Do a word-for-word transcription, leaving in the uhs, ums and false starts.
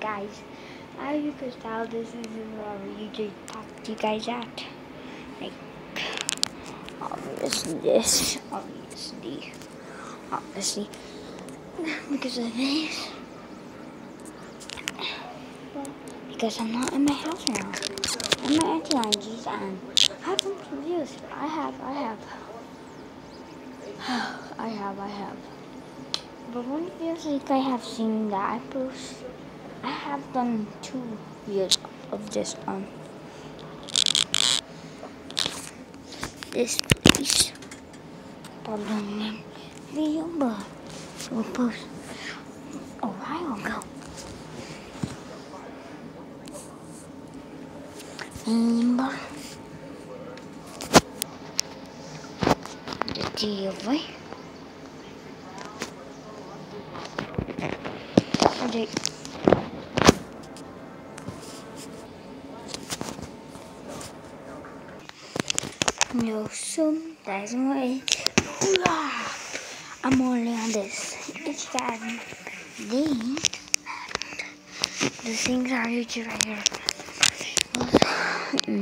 guys, as you can tell, this is where you just talk to you guys at. Like, obviously this, obviously, obviously, because of this, because I'm not in my house now. I'm at Auntie Angie's and I have some reviews. I have, I have, I have, I have. But one of you think I have seen that I post. I have done two videos of this on this place. Problem video, but we'll post a while ago. Remember the T V? Okay. No, so that's why I'm only on this. It's that thing. The things are huge right here.